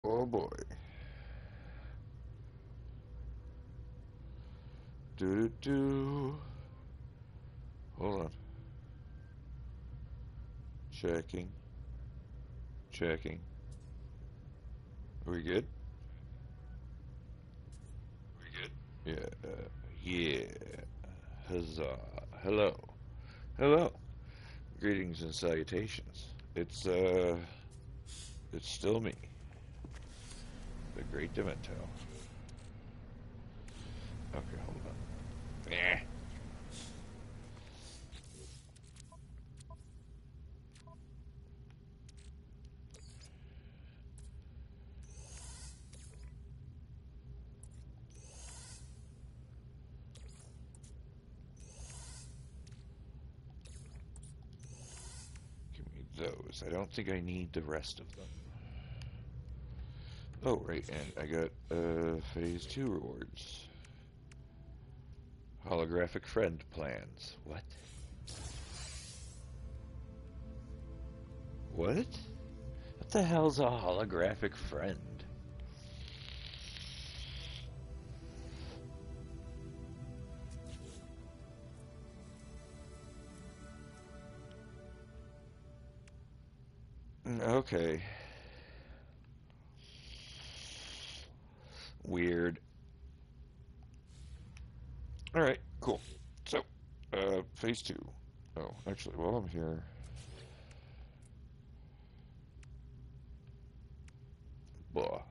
Oh boy. Do do do. Hold on. Checking. Checking. Are we good? Yeah. Yeah. Huzzah. Hello. Hello. Greetings and salutations. It's still me, the Great Demento. Okay, hold on. Eh. Give me those. I don't think I need the rest of them. Oh, right, and I got phase 2 rewards. Holographic friend plans. What? What? What the hell's a holographic friend? Okay. Weird. Alright, cool. So, phase 2. Oh, actually, while I'm here... Blah.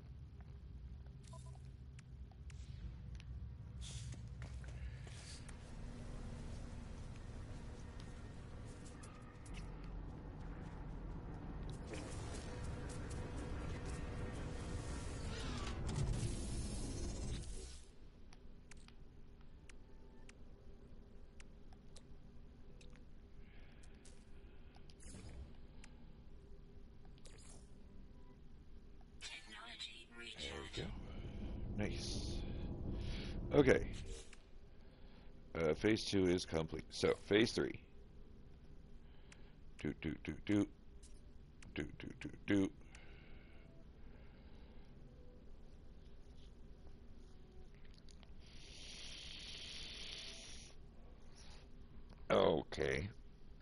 There we go. Nice. Okay. Phase 2 is complete. So, phase 3. Do, do, do, do. Do, do, do, do. Okay.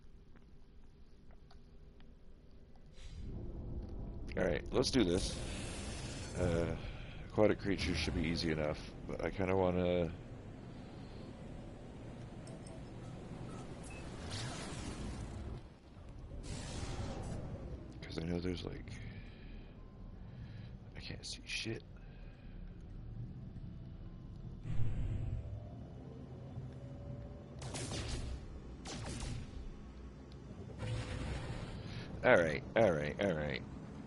Alright, let's do this. Aquatic creatures should be easy enough, but I kind of want to... Because I know there's like... I can't see shit. Alright, alright, alright.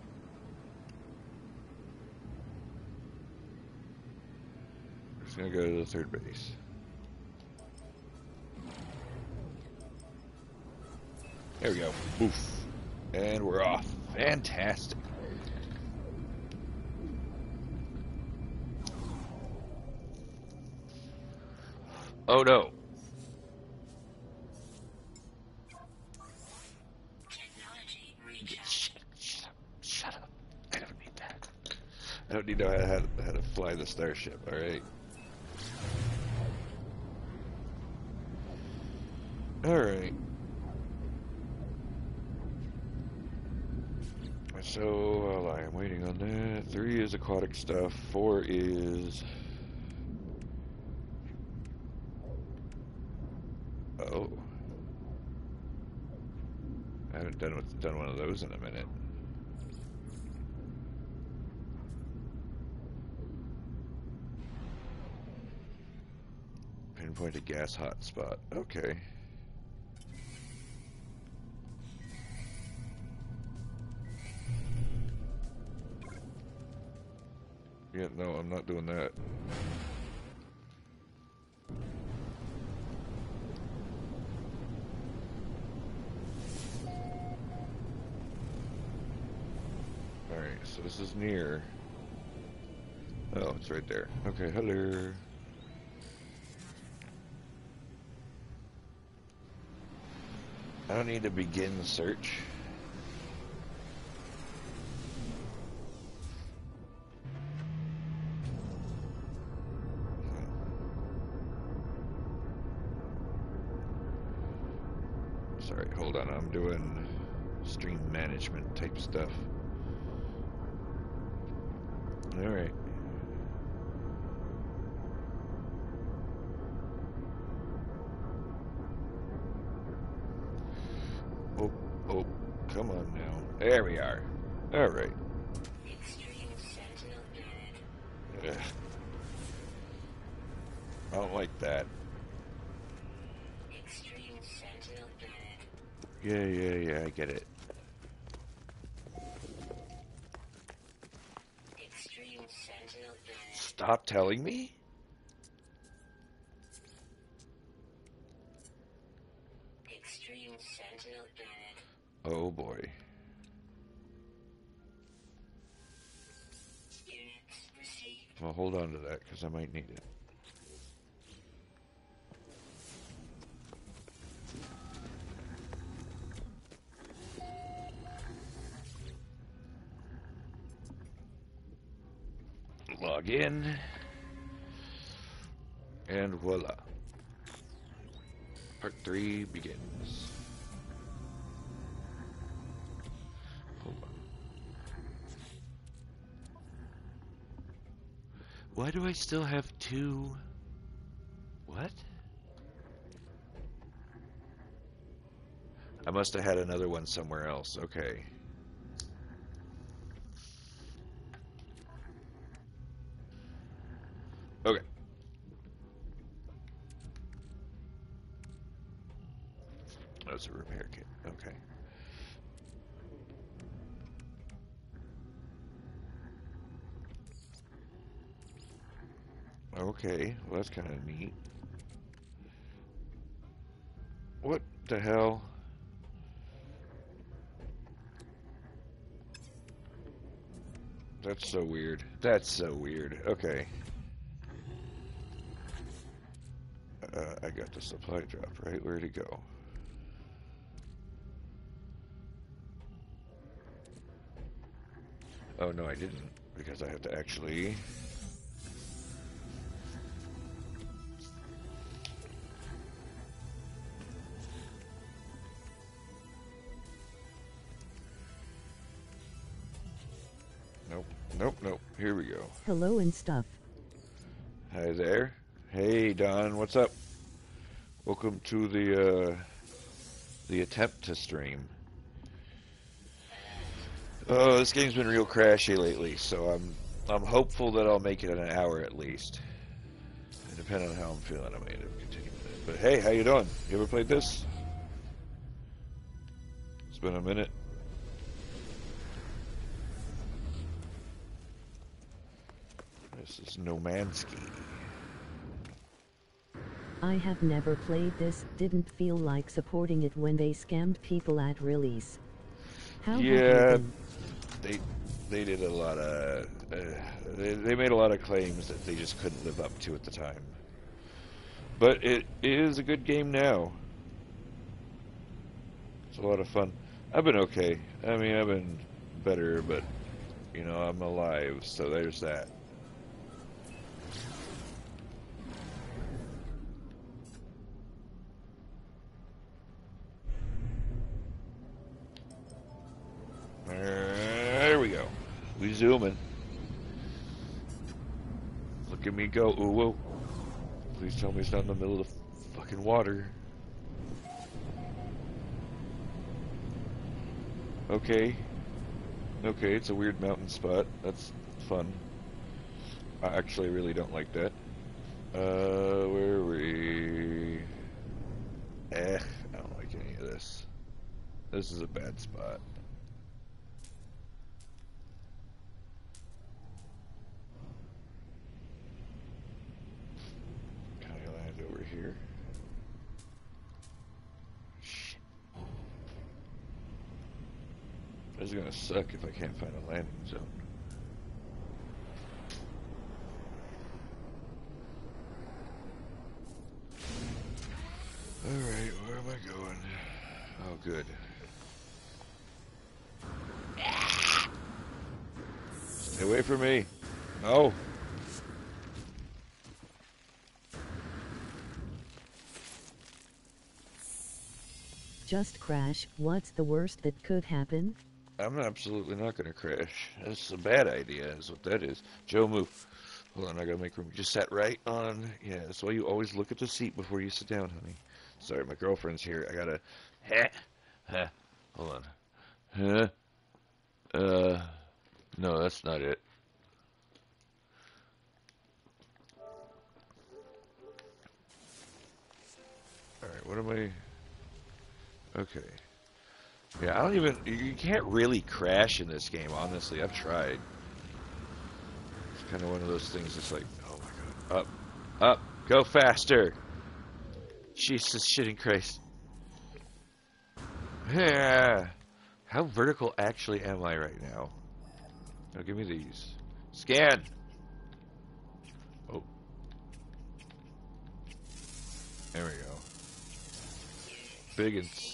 Just gonna go to the third base. There we go. Oof. And we're off. Fantastic. Oh no. Shut up. I don't need that. I don't need to know how to fly the starship, alright? Alright. So, while I am waiting on that, 3 is aquatic stuff, 4 is... Oh. I haven't done one of those in a minute. Pinpoint a gas hotspot. Okay. Yeah, no, I'm not doing that. Alright, so this is near. Oh, it's right there. Okay, hello. I don't need to begin the search. Sorry, hold on. I'm doing stream management type stuff. Alright. Oh, oh, come on now. There we are. Alright. I don't like that. Yeah, I get it. Stop telling me? Oh boy. Well, hold on to that, because I might need it. Log in. And voila. Part 3 begins. Hold on. Why do I still have 2? What? I must have had another one somewhere else. Okay. Okay. That's a repair kit. Okay. Okay. Well, that's kind of neat. What the hell? That's so weird. That's so weird. Okay. I got the supply drop, right? Where'd it go? Oh, no, I didn't. Because I have to actually... Nope. Here we go. Hello and stuff. Hi there. Hey, Don. What's up? Welcome to the attempt to stream. Oh, this game's been real crashy lately, so I'm hopeful that I'll make it in an hour at least. And depending on how I'm feeling, I may end up continuing it. But hey, how you doing? You ever played this? It's been a minute. This is No Man's Sky. I have never played this, didn't feel like supporting it when they scammed people at release. How Yeah, they did a lot of they made a lot of claims that they just couldn't live up to at the time. But it is a good game now. It's a lot of fun. I've been okay. I mean, I've been better, but you know, I'm alive, so there's that. There we go. We zooming. Look at me go. Ooh, whoa. Please tell me it's not in the middle of the fucking water. Okay. Okay, it's a weird mountain spot. That's fun. I actually really don't like that. Where are we? I don't like any of this. This is a bad spot. Can I land over here? Shit. This is gonna suck if I can't find a landing zone. Alright, where am I going? Oh, good. Stay away from me. No. Just crash. What's the worst that could happen? I'm absolutely not going to crash. That's a bad idea, is what that is. Joe, move. Hold on, I gotta make room. You just sat right on. Yeah, that's why you always look at the seat before you sit down, honey. Sorry, my girlfriend's here. I gotta. Huh. Hold on. Huh? No, that's not it. Alright, what am I. Okay. Yeah, I don't even. You can't really crash in this game, honestly. I've tried. It's kind of one of those things that's like, oh my god. Up. Up. Go faster. Jesus shitting Christ. Yeah. How vertical actually am I right now? Now give me these. Scan! Oh. There we go. Biggins.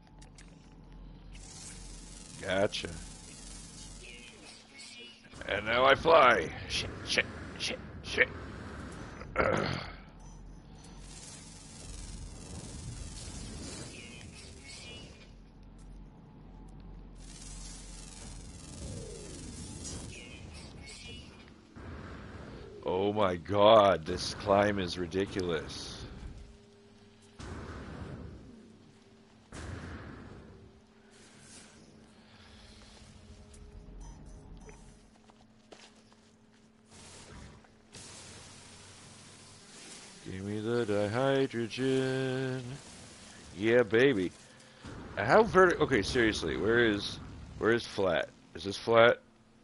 Gotcha. And now I fly. Shit, shit, shit, shit. Ugh. Oh my god, this climb is ridiculous. Give me the dihydrogen. Yeah, baby. How vertical? Okay, seriously, where is flat? Is this flat?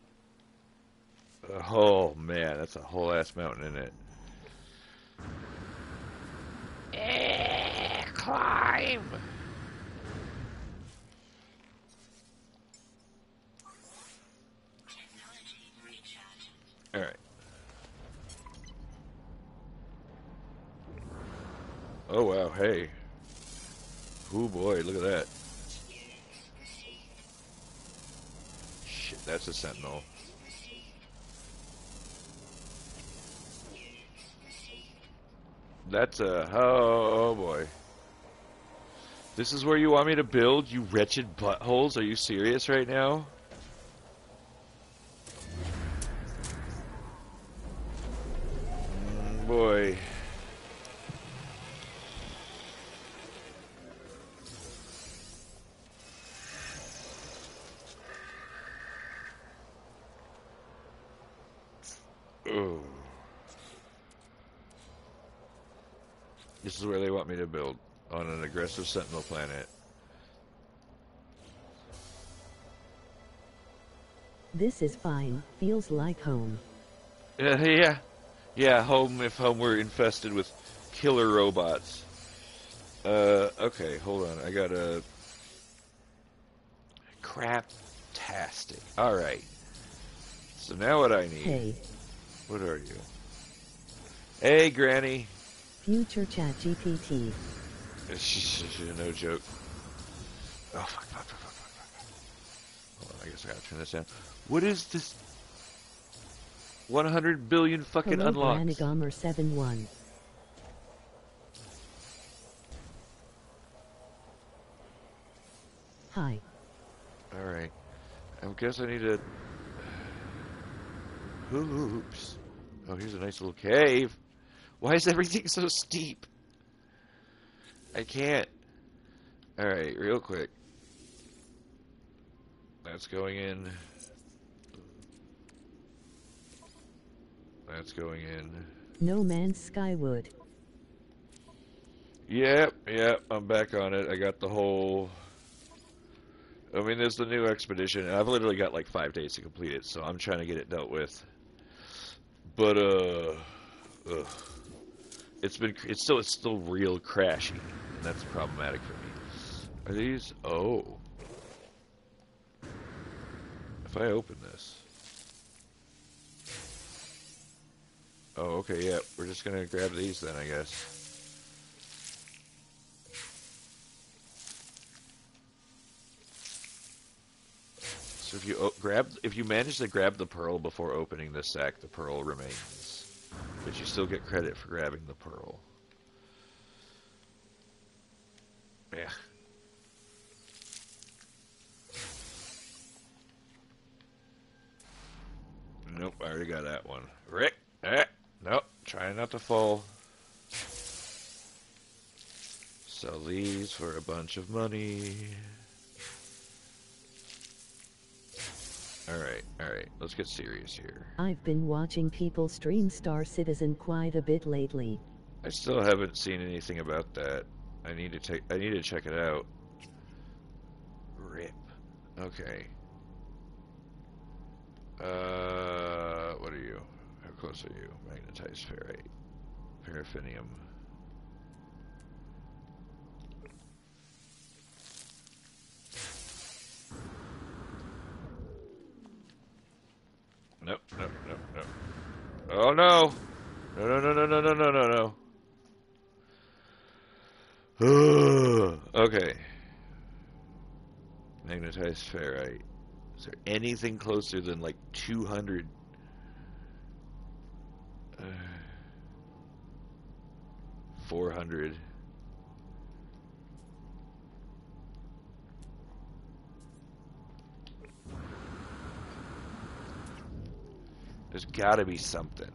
Oh man, that's a whole ass mountain in it. Climb. All right. Oh wow, hey. Oh boy, look at that. Shit, that's a sentinel. That's a oh boy. This is where you want me to build, you wretched buttholes? Are you serious right now? Boy. Oh. This is where they want me to build, on an aggressive sentinel planet. This is fine. Feels like home. Yeah. Yeah, home if home were infested with killer robots. Okay, hold on. I got a crap-tastic. Alright. So now what I need. Hey. What are you? Hey, Granny. Future chat GPT. No joke. Oh, fuck. Hold on, I guess I gotta turn this down. What is this? 100 billion fucking Hello, unlocks. Granigomer 71. Hi. Alright. I guess I need to... Oops. Oh, here's a nice little cave. Why is everything so steep? I can't. Alright, real quick. That's going in. That's going in. No Man's Skywood. Yep, I'm back on it. I got the whole... I mean, there's the new expedition, and I've literally got like 5 days to complete it, so I'm trying to get it dealt with. But, ugh. It's still real crashy, and that's problematic for me. Are these? Oh. If I open this. Oh, okay, yeah. We're just gonna grab these then, I guess. So if you manage to grab the pearl before opening this sack, the pearl remains. But you still get credit for grabbing the pearl. Yeah. already got that one. Rick. Nope. Trying not to fall. Sell these for a bunch of money. Alright. Let's get serious here. I've been watching people stream Star Citizen quite a bit lately. I still haven't seen anything about that. I need to check it out. Rip. Okay. What are you? How close are you? Magnetized ferrite. Paraffinium. Nope. Oh no! No. Okay. Magnetized ferrite. Is there anything closer than like 200? 400. There's gotta be something.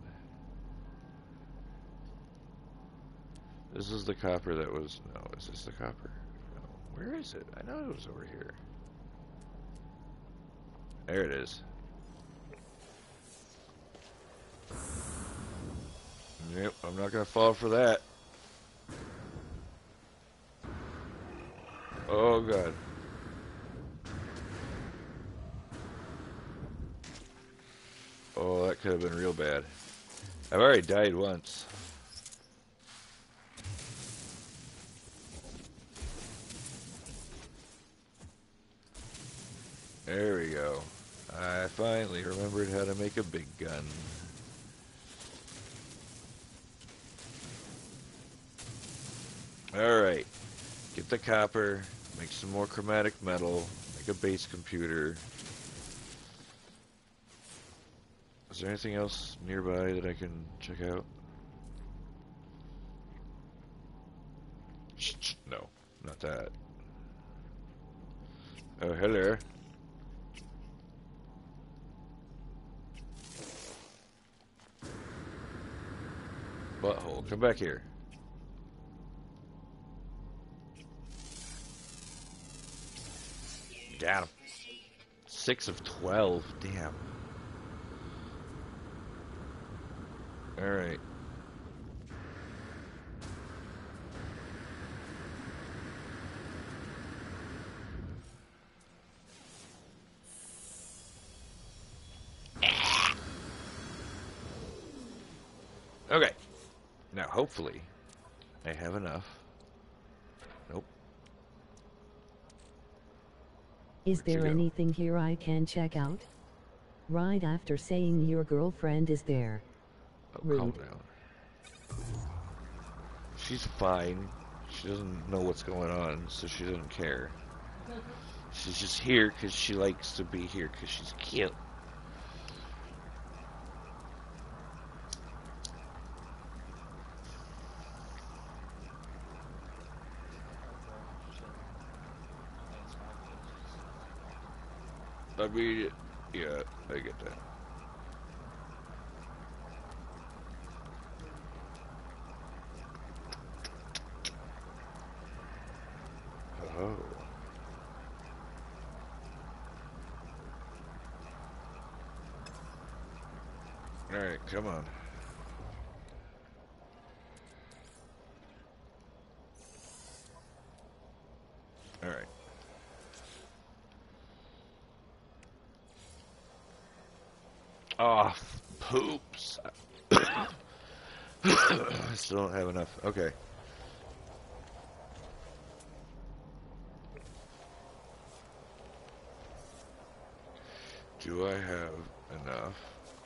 This is the copper that was... No, is this the copper? No. Where is it? I know it was over here. There it is. Yep, I'm not gonna fall for that. Oh god. Oh, that could have been real bad. I've already died once. There we go. I finally remembered how to make a big gun. Alright. Get the copper, make some more chromatic metal, make a base computer. Is there anything else nearby that I can check out? No, not that. Oh, hello. Butthole, come back here. Got him. 6 of 12, damn. Alright. Okay. Now, hopefully, I have enough. Nope. Is there anything here I can check out? Right after saying your girlfriend is there. Oh, Rude. calm down. She's fine. She doesn't know what's going on, so she doesn't care. She's just here because she likes to be here because she's cute. I mean, yeah, I get that. Oh. Alright, come on. Alright. Oh, poops. I still don't have enough. Okay. Do I have enough?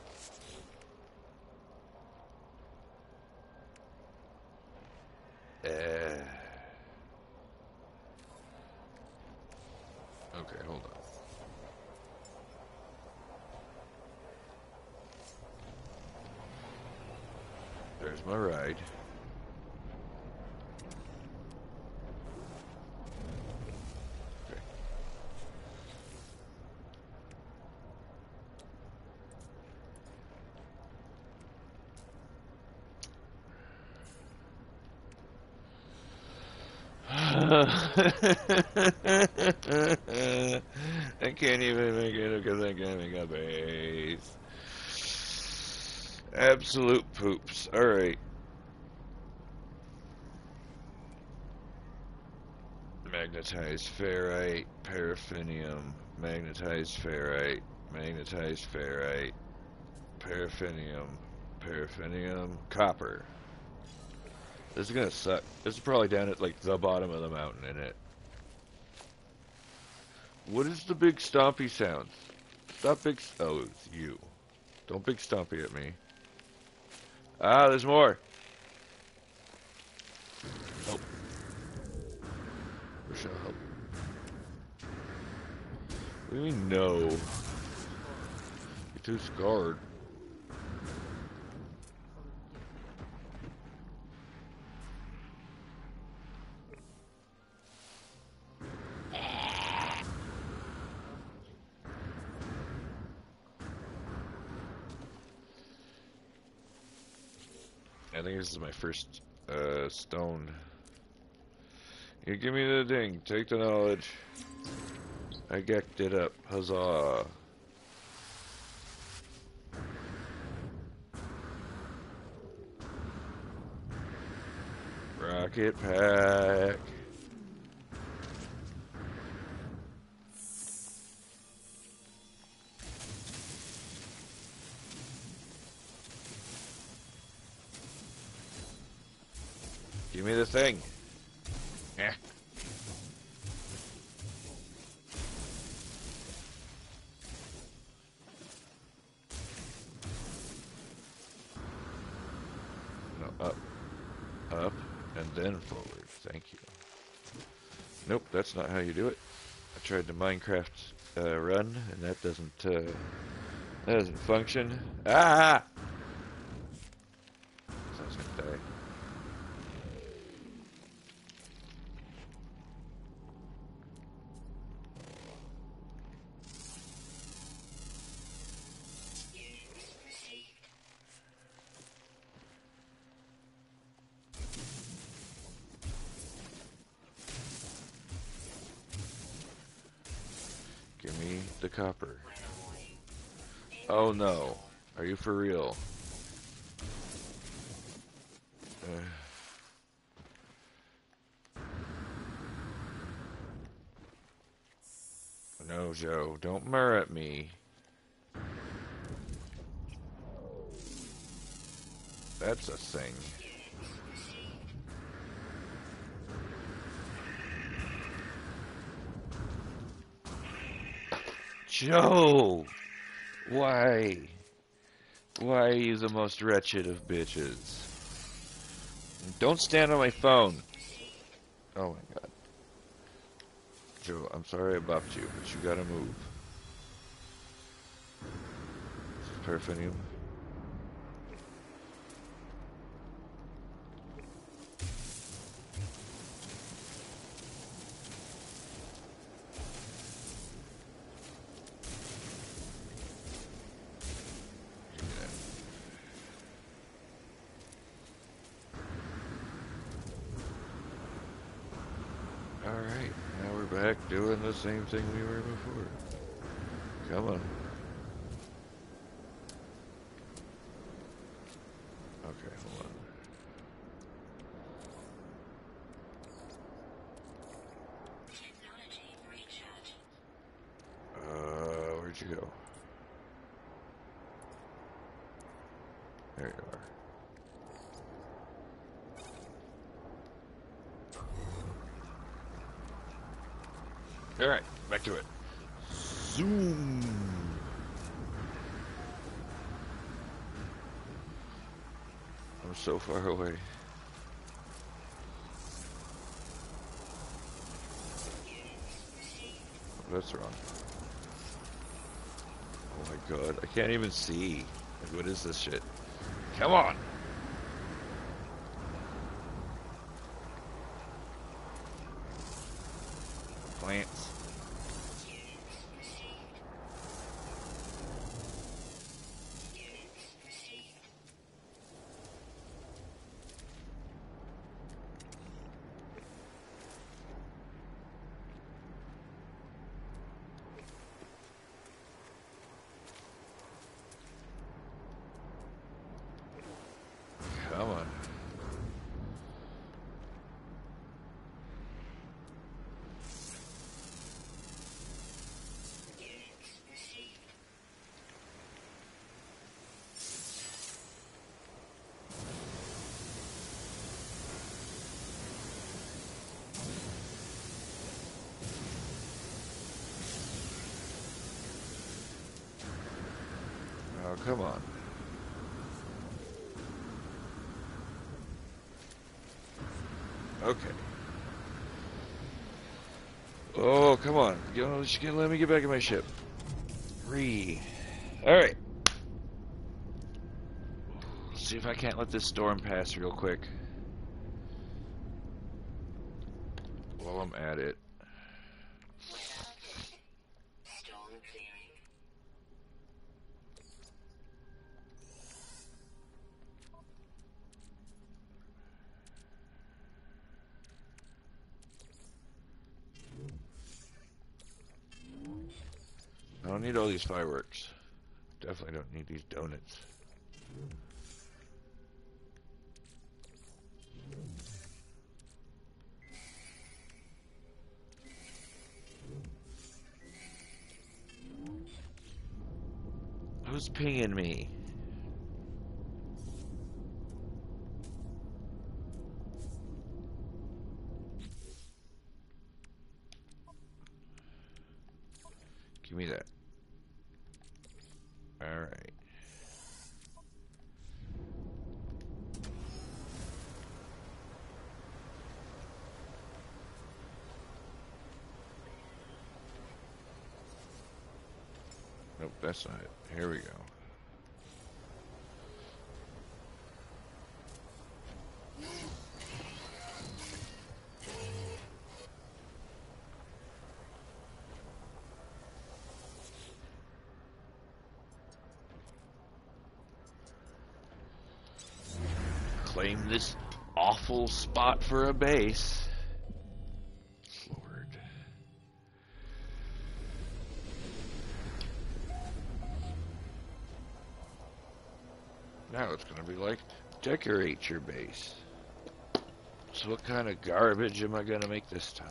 Okay, hold on. There's my ride. Okay. I can't even make it because I can't make a base. Absolute poops. Alright. Magnetized ferrite, paraffinium, magnetized ferrite, magnetized ferrite, paraffinium, paraffinium, copper. This is gonna suck. This is probably down at like the bottom of the mountain, isn't it? What is the big stompy sound? Stop big. Oh, it's you. Don't big stompy at me. Ah, there's more. Help. Rochelle, help. What do you mean, no? You're too scarred. I think this is my first stone. You give me the thing. Take the knowledge. I gecked it up. Huzzah. Rocket pack. Give me the thing. Eh. No, up, and then forward. Thank you. Nope, that's not how you do it. I tried the Minecraft run, and that doesn't function. Ah! Sounds gonna die. Give me the copper. Oh no. Are you for real? No, Joe. Don't murr at me. That's a thing. Joe! Why? Why are you the most wretched of bitches? Don't stand on my phone. Oh my god. Joe, I'm sorry I buffed you, but you gotta move. This is Paraffinium. Alright, now we're back doing the same thing we were before. Come on. Okay, hold on. Where'd you go? There you are. Alright, back to it. Zoom! I'm so far away. That's wrong. Oh my god, I can't even see. Like, what is this shit? Come on! Plants. come on. Okay. Oh, come on. You know, just let me get back in my ship. Alright. Let's see if I can't let this storm pass real quick. While I'm at it. I don't need all these fireworks. Definitely don't need these donuts. Who's pinging me? Give me that. Alright. Nope, that's not it. Here we go. Claim this awful spot for a base. Lord. Now it's gonna be like, decorate your base. So what kind of garbage am I gonna make this time?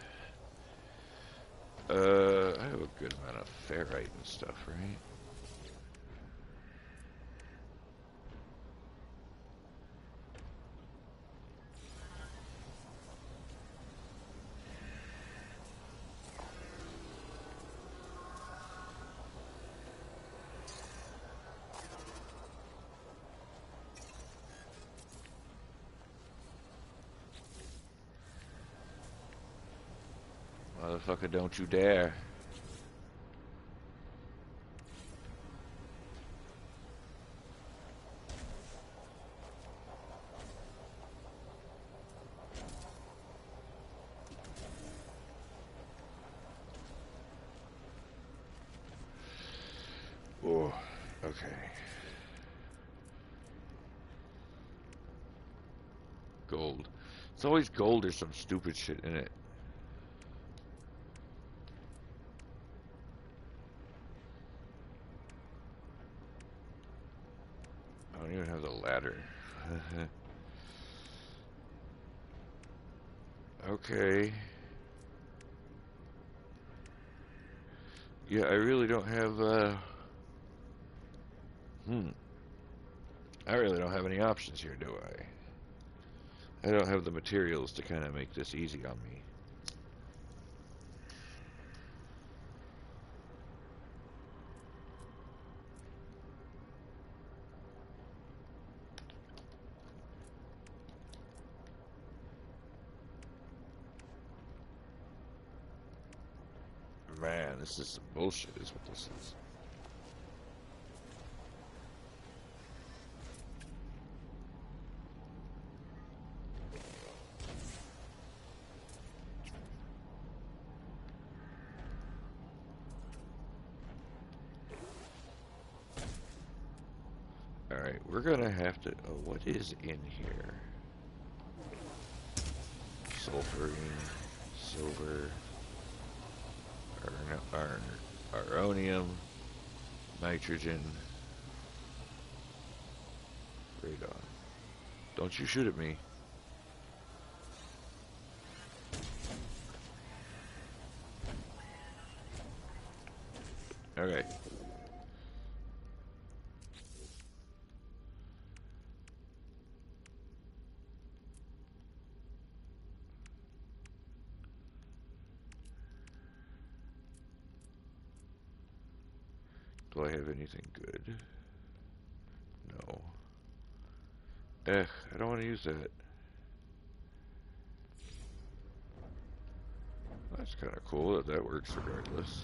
I have a good amount of ferrite and stuff, right? Motherfucker, don't you dare. Oh, okay. Gold. It's always gold or some stupid shit in it. I don't even have the ladder. Okay. Yeah, I really don't have, I really don't have any options here, do I? I don't have the materials to kind of make this easy on me. Man, this is some bullshit, is what this is. Alright, we're gonna have to... Oh, what is in here? Sulfurine, silver, aronium, nitrogen, radon. Don't you shoot at me. Okay. Do I have anything good? Ugh, I don't want to use that. That's kind of cool that that works regardless.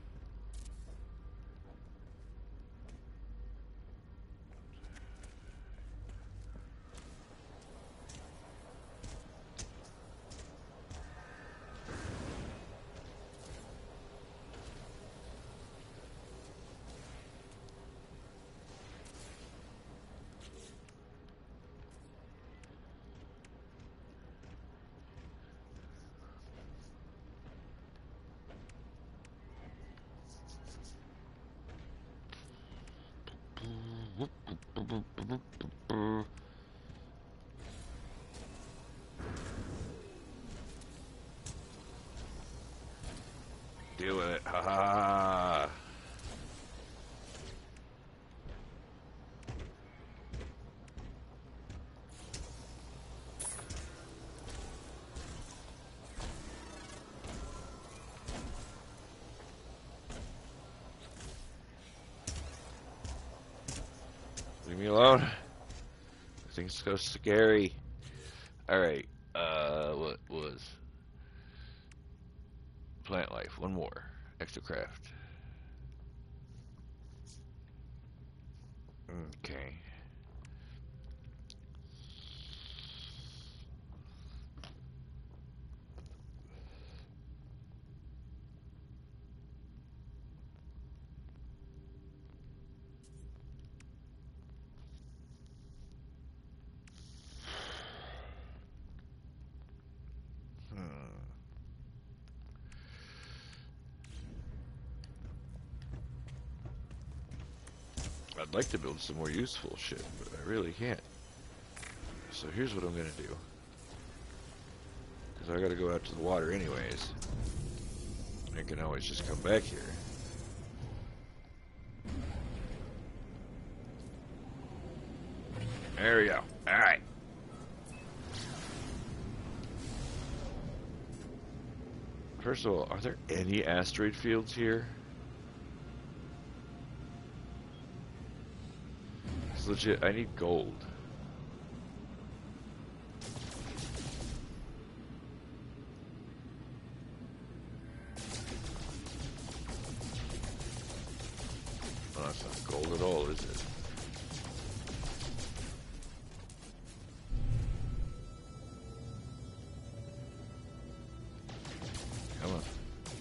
Doing it, ha ha. Leave me alone. Things so scary. Alright, what was? Plant life, one more. Extra craft. Okay. I'd like to build some more useful shit, but I really can't. So here's what I'm gonna do. Because I gotta go out to the water anyways. I can always just come back here. There we go. Alright. First of all, are there any asteroid fields here? It's legit, I need gold. Oh, that's not gold at all, is it? Come on.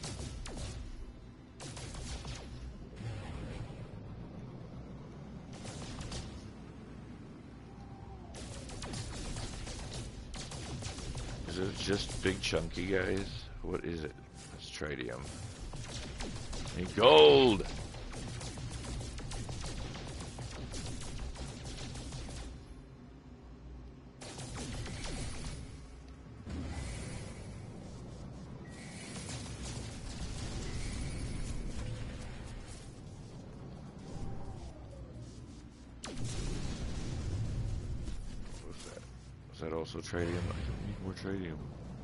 Is it just big chunky guys? What is it? It's tritium. I need gold! Is that also tritium? I don't need more tritium.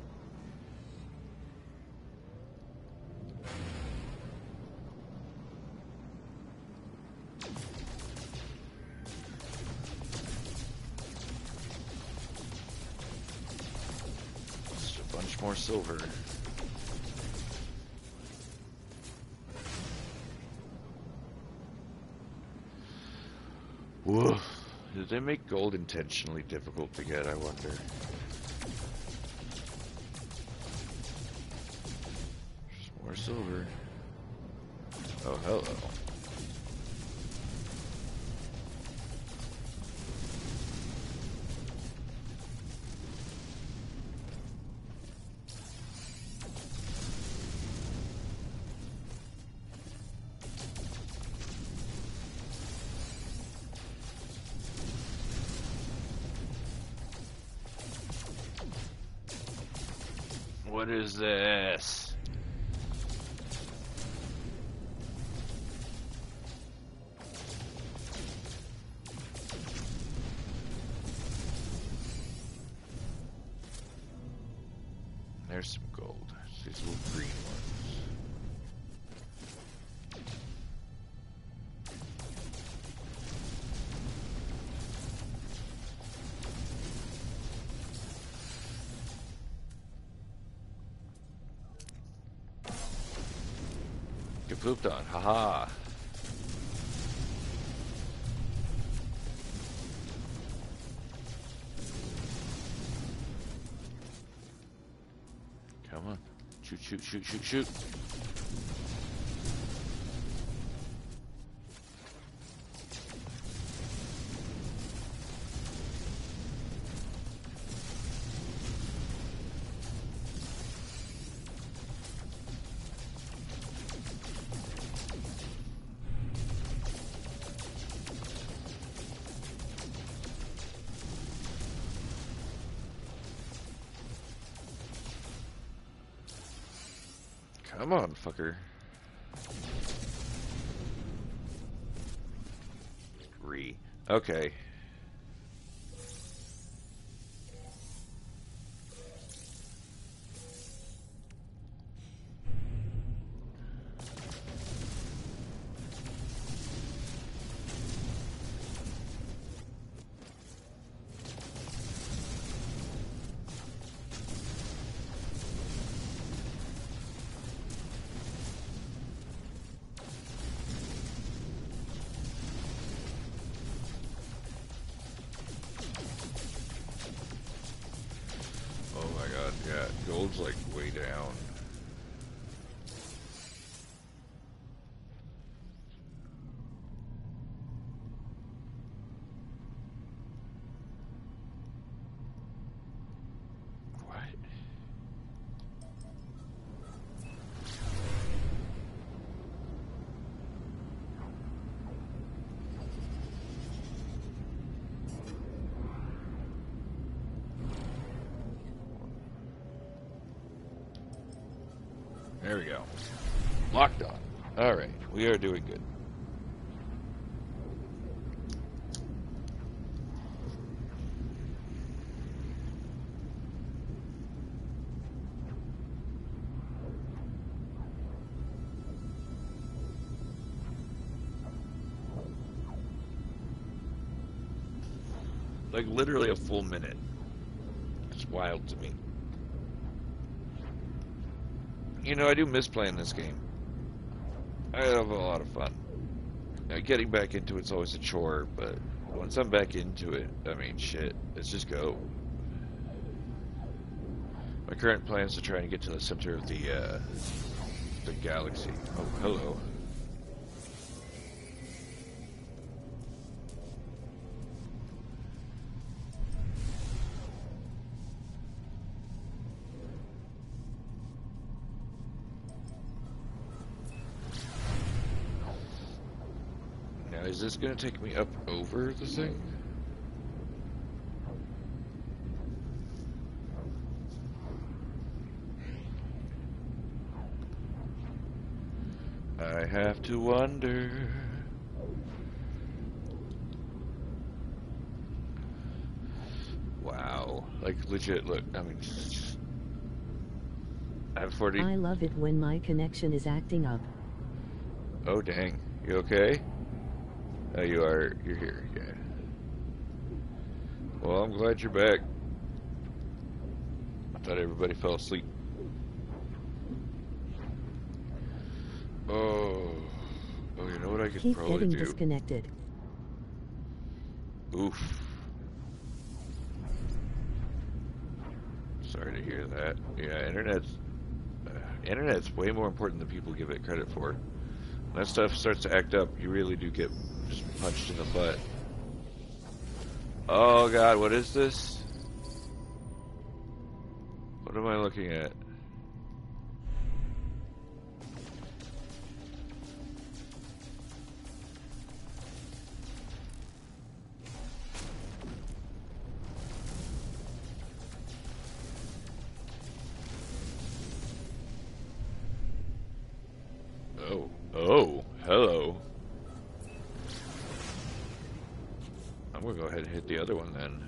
Just a bunch more silver. Woof. Did they make gold intentionally difficult to get, I wonder? Just more silver. Oh, hello. What is this? There's some gold. These little green ones. pooped on. Haha. Come on. Shoot, shoot, shoot, shoot, shoot. Come on, fucker. Okay. Oh my god, yeah. Gold's like way down. What? There we go. Locked on. Alright, we are doing good. Like literally a full minute. It's wild to me. You know, I do miss playing this game. I have a lot of fun. Now, getting back into it's always a chore, but once I'm back into it, I mean, shit, let's just go. My current plan is to try and get to the center of the galaxy. Oh, hello. Is this going to take me up over the thing? I have to wonder. Wow. Like, legit, look, I mean, I have 40. I love it when my connection is acting up. Oh, dang. You okay? Oh, you are. You're here, yeah. Well, I'm glad you're back. I thought everybody fell asleep. Oh, you know what I could Keep probably getting do? disconnected. Oof. Sorry to hear that. Yeah, internet's way more important than people give it credit for. When that stuff starts to act up, you really do get just punched in the butt. Oh god, what is this? What am I looking at? Oh, hello. I'm gonna go ahead and hit the other one then.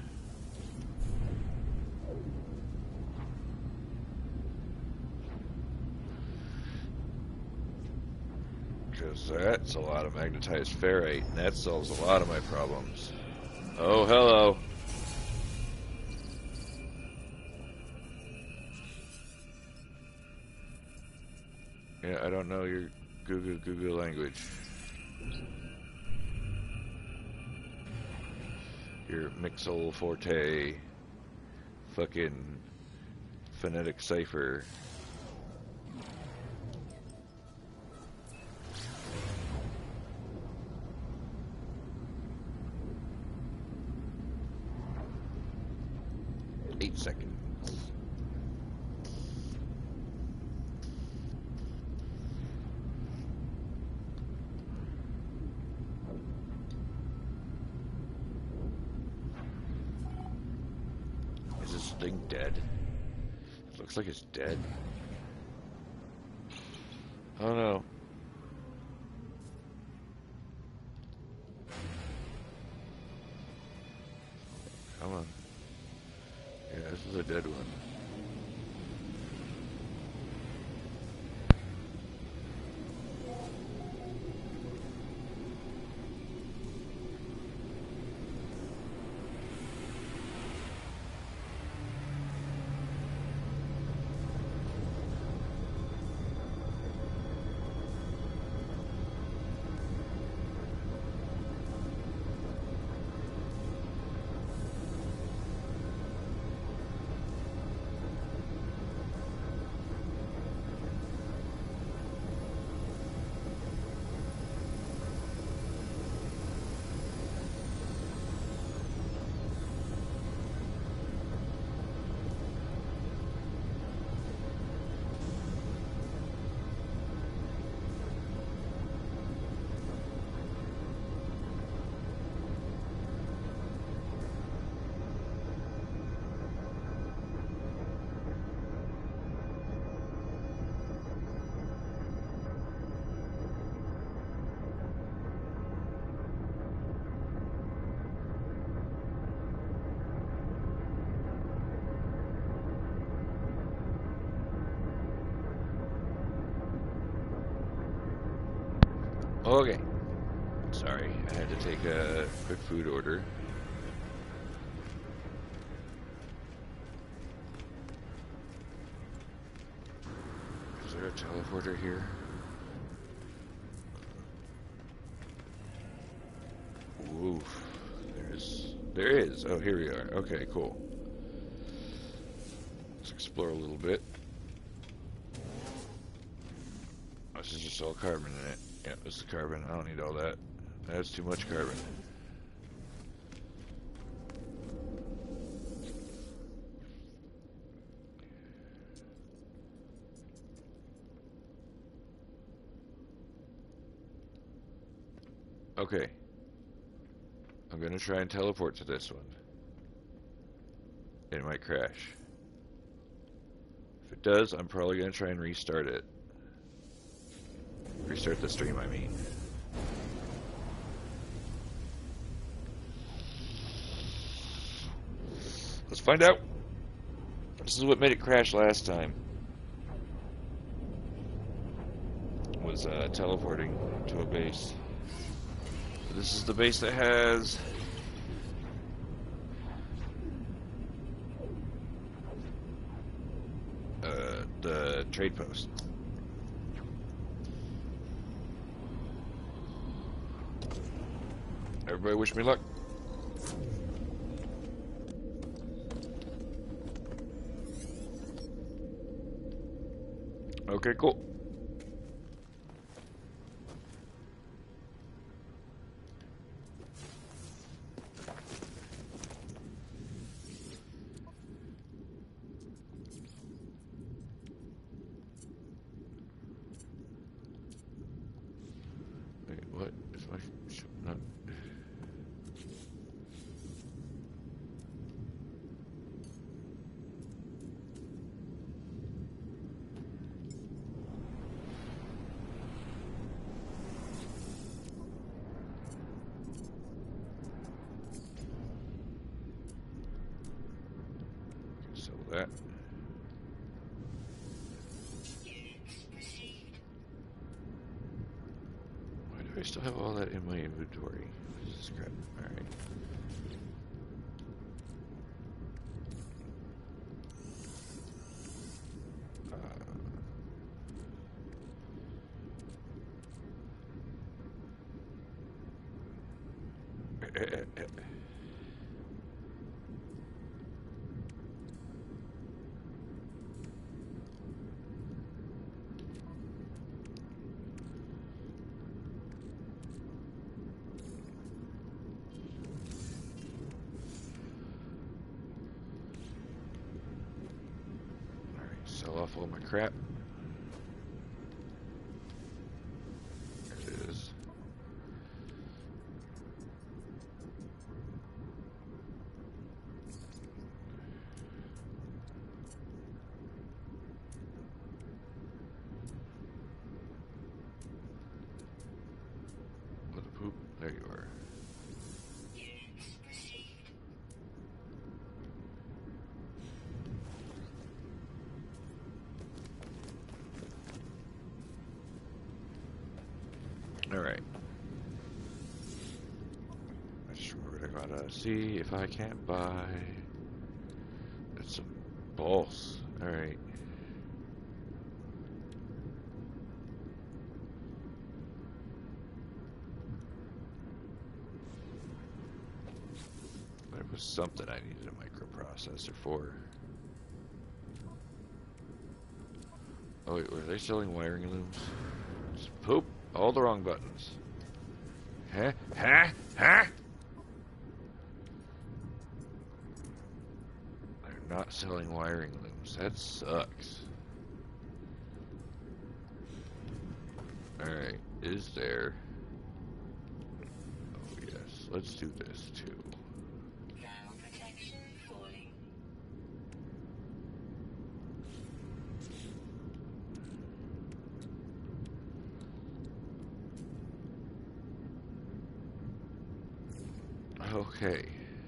Because that's a lot of magnetized ferrite, and that solves a lot of my problems. Oh, hello. Yeah, I don't know, you're Google language. Your Mixel Forte fucking phonetic cipher. Eight seconds. Is this thing dead? It looks like it's dead. Oh no. Come on. Yeah, this is a dead one. Okay. Sorry, I had to take a quick food order. Is there a teleporter here? Oof. There is. Oh, here we are. Okay, cool. Let's explore a little bit. This is just all carbon in it. Yeah, this is carbon. I don't need all that. That's too much carbon. Okay. I'm gonna try and teleport to this one. It might crash. If it does, I'm probably gonna try and restart it. Restart the stream, I mean. Let's find out. This is what made it crash last time. Was teleporting to a base. So this is the base that has the trade post. Everybody wish me luck. Okay, cool. Wait, what? Is my not? So that. Why do I still have all that in my inventory? What is this crap? Alright. Sell off all my crap. There it is. What the poop? There you are. Alright. I just remembered I gotta see if I can't buy. That's some balls. Alright. There was something I needed a microprocessor for. Oh wait, were they selling wiring looms? Just poop. All the wrong buttons. Huh? Huh? Huh? They're not selling wiring looms. That sucks. Alright, is there... Oh yes, let's do this too. Okay.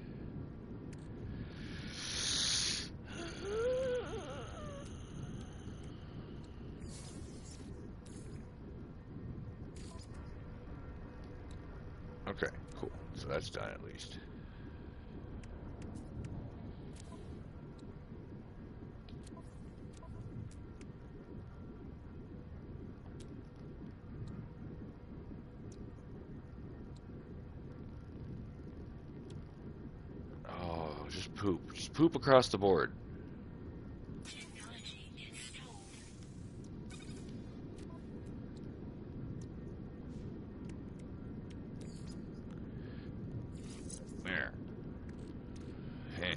Okay, cool. So that's done at least. Oh, just poop. Just poop across the board. There. Hey.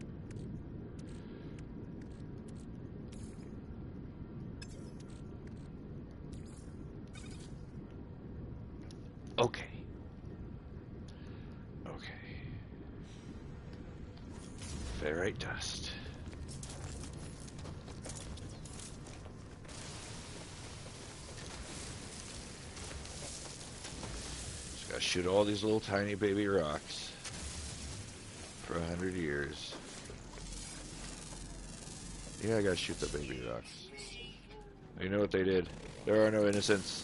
Okay. Okay. Ferrite dust. Just gotta shoot all these little tiny baby rocks for 100 years. Yeah, I gotta shoot the baby rocks. You know what they did? There are no innocents.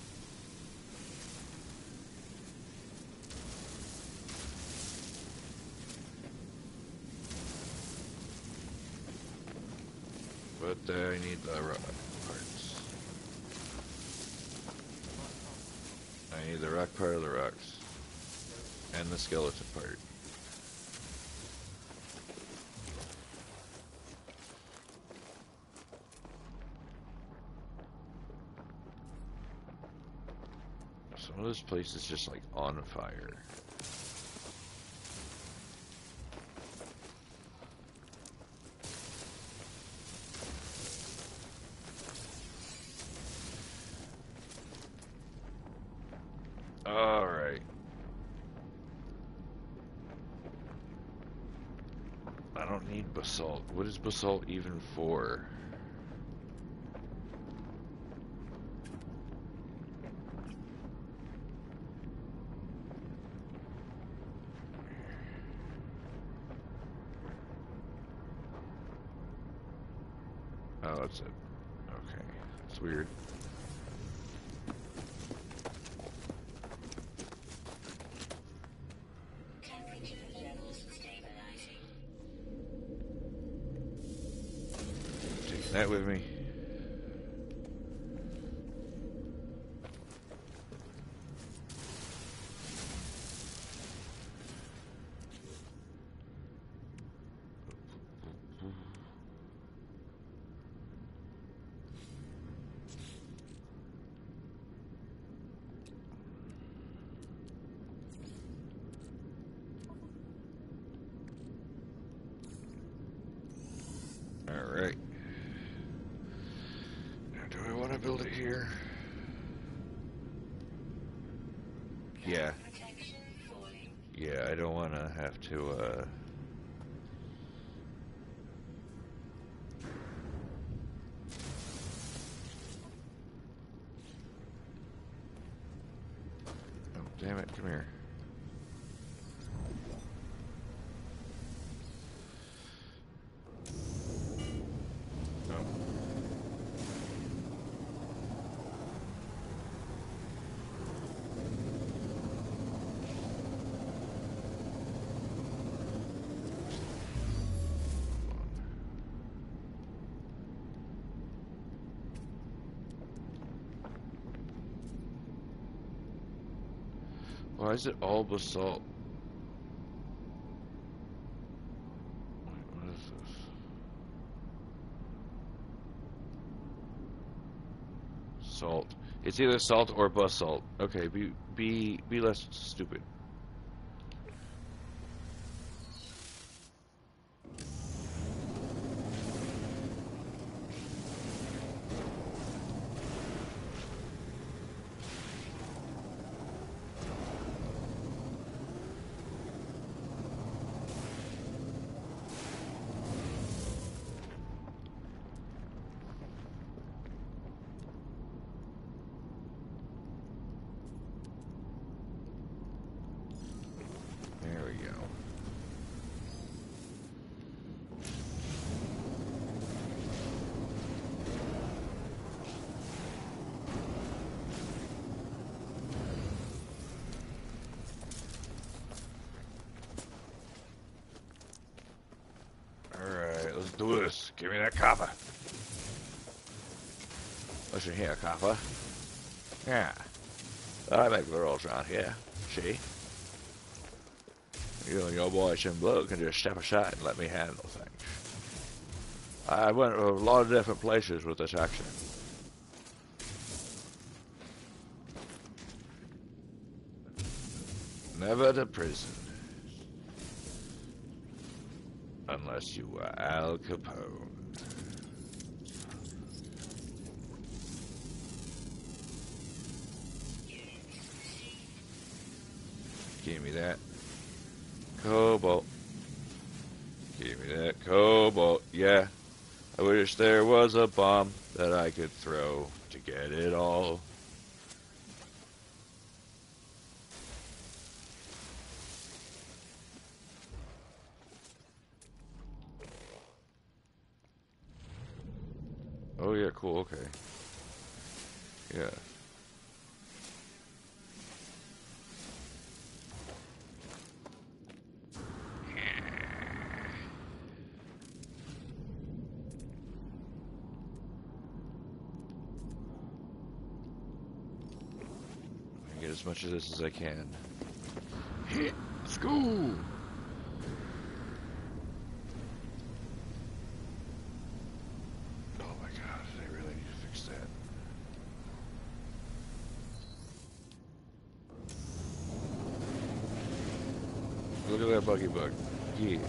But I need the rock parts. I need the rock part of the rocks. And the skeleton part. Some of this place is just like on fire. Alright. I don't need basalt. What is basalt even for? Oh, that's it. Okay. That's weird. Taking that with me. here. Yeah. Yeah, I don't want to have to, Oh, damn it, come here. Oh. Why is it all basalt? Wait, what is this? Salt. It's either salt or basalt. Okay, be less stupid. There we go. Alright, let's do this. Give me that copper. Listen here, copper. Yeah. I make the rules around here. See? You and your boy Jim Blue can just step aside and let me handle things. I went to a lot of different places with this accident. Never to prison. Unless you were Al Capone. Give me that cobalt. Give me that cobalt. Yeah. I wish there was a bomb that I could throw to get it all. Oh yeah, cool, okay. Yeah. Get as much of this as I can. Let's go! Oh my god, I really need to fix that. Look at that buggy bug. Yeah.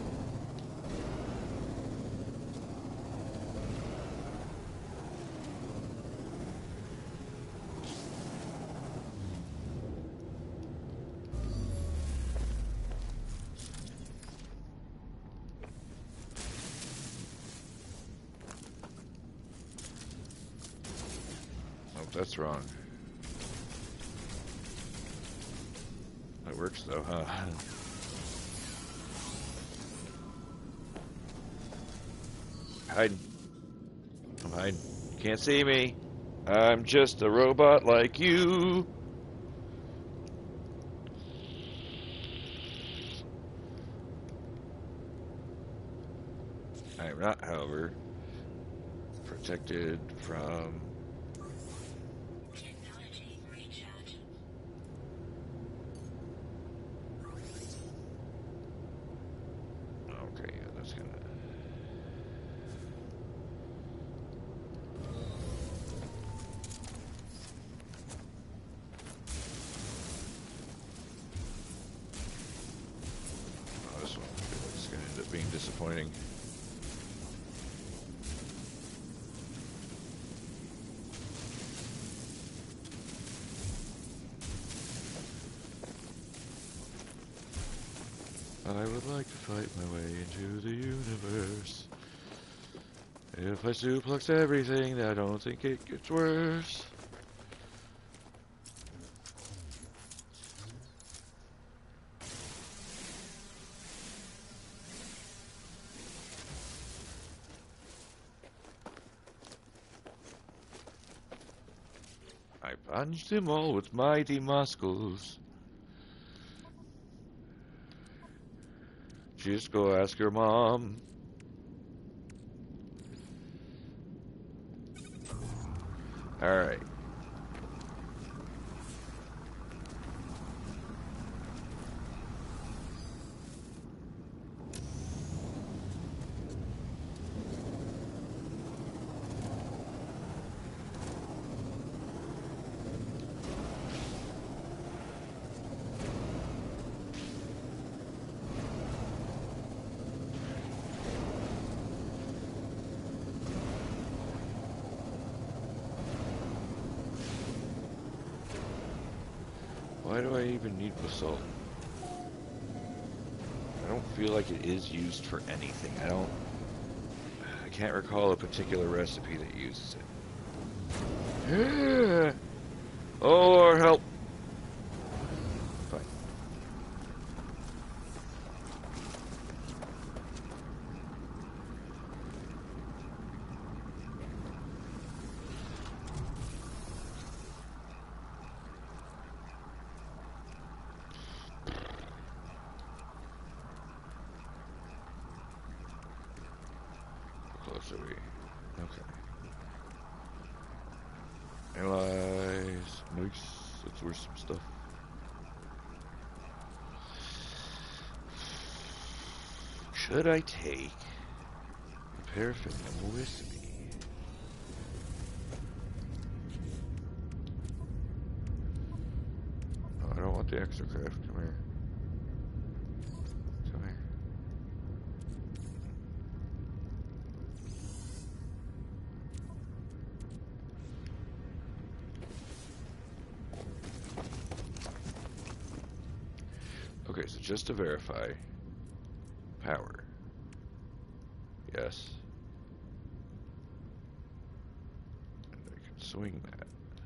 That's wrong. That works though, huh? Hiding. I'm hiding. Can't see me. I'm just a robot like you. I am not, however, protected from... Okay, yeah, that's gonna... Oh, this one is gonna end up being disappointing. I would like to fight my way into the universe. If I suplex everything, I don't think it gets worse. I punched them all with mighty muscles. Just go ask your mom. Alright. Why do I even need basalt? I don't feel like it is used for anything. I can't recall a particular recipe that uses it. Oh, Lord, help. Fine. How close are we? Okay. Analyze. Nice. That's worth some stuff. Should I take a paraffin with me? Oh, I don't want the extra craft. Come here. Come here. Okay, so just to verify, power. Yes. And I can swing that.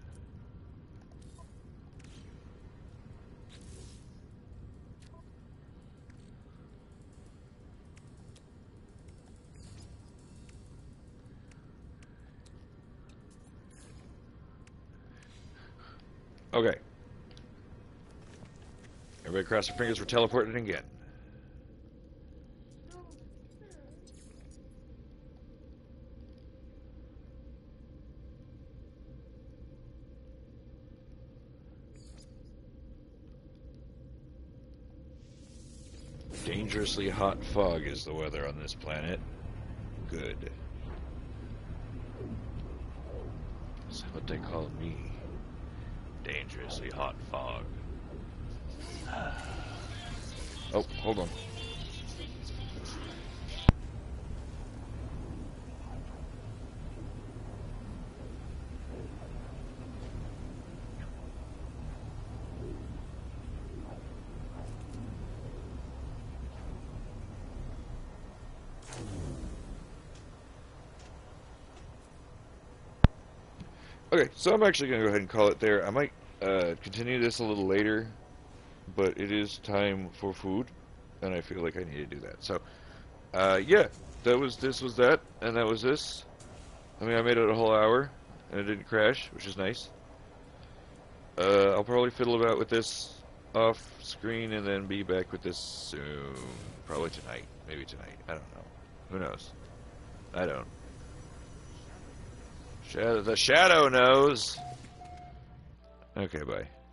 Okay. Everybody cross their fingers, we're teleporting again. Dangerously hot fog is the weather on this planet. Good. That's what they call me. Dangerously hot fog. Oh, hold on. Okay, so I'm actually going to go ahead and call it there. I might continue this a little later, but it is time for food, and I feel like I need to do that. So, yeah, this was that, and that was this. I mean, I made it a whole hour, and it didn't crash, which is nice. I'll probably fiddle about with this off screen, and then be back with this soon. Probably tonight. Maybe tonight. I don't know. Who knows? I don't. The shadow knows. Okay, bye.